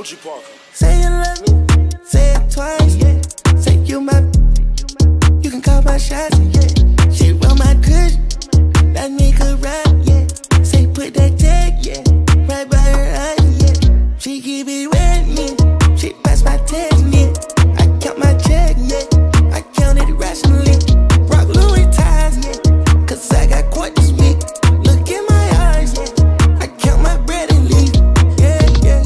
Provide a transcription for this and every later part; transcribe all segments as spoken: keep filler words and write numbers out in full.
Country Parker. Say you love me, say it twice, yeah. Say you my, you can call my shots, yeah. She run my kush, that make her ride, yeah. Say put that tag, yeah, right by her eye, yeah. She keep it with me, she pass my test, yeah. I count my check, yeah, I count it rationally. Rock Louis ties, yeah, cause I got caught this week. Look in my eyes, yeah, I count my bread and leave, yeah, yeah.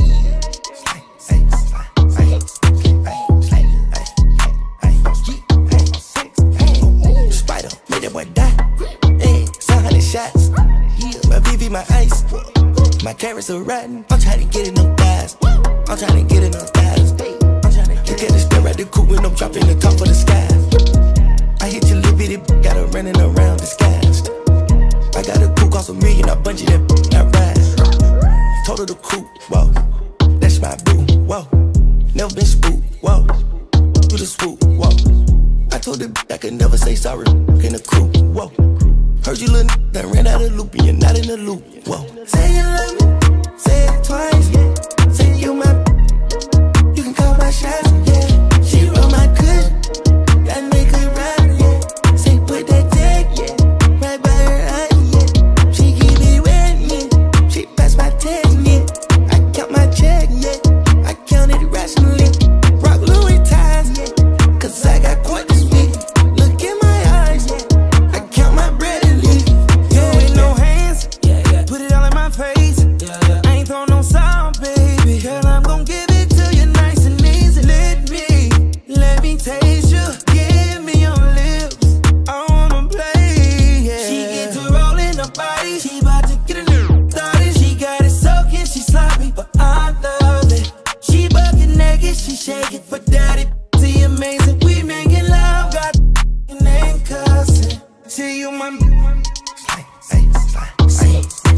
Spider, made that boy die, hey, seven hundred shots, yeah. My V V, my ice, my carrots are rotten. I'm trying to get in them thighs, I'm trying to get in them thighs. Look at the step right the coupe when I'm dropping the top of the sky. I hit your little bitty, got her running around disguised. I got a coupe, cost a million, I bungee that, I ride. Told her the coupe, whoa, that's my boo, whoa. Never been spooked, whoa, do the swoop, whoa. I told the I could never say sorry, in the coupe, whoa. Heard you little n***, that ran out of the loop, and you're not in the loop, whoa. Say you love me, say it twice, yeah. Say you my, you can call my shots, yeah. She run my kush, that make her ride, yeah. Say put that tag, yeah, right by her eye, yeah. She keep it with me, she pass my test, yeah. I count my check, yeah, I count it rationally. Rock Louis ties, yeah, cause I got caught this week. Look in my eyes, yeah, I count my bread and leave. Yeah, ain't no hands, yeah, yeah. Put it all in my face, yeah, yeah. I ain't throw no sound, baby. Girl, I'm gon' give it to you nice and easy. Let me, let me taste you. Give me your lips, I wanna play, yeah. She get to rollin' her body, she bout to get a little started. She got it soaking, she sloppy, but I love it. She bucket naked, she shake it for daddy. See amazing, we making love, got and ain't cussing. See you my, Slide, slide, slide, slide.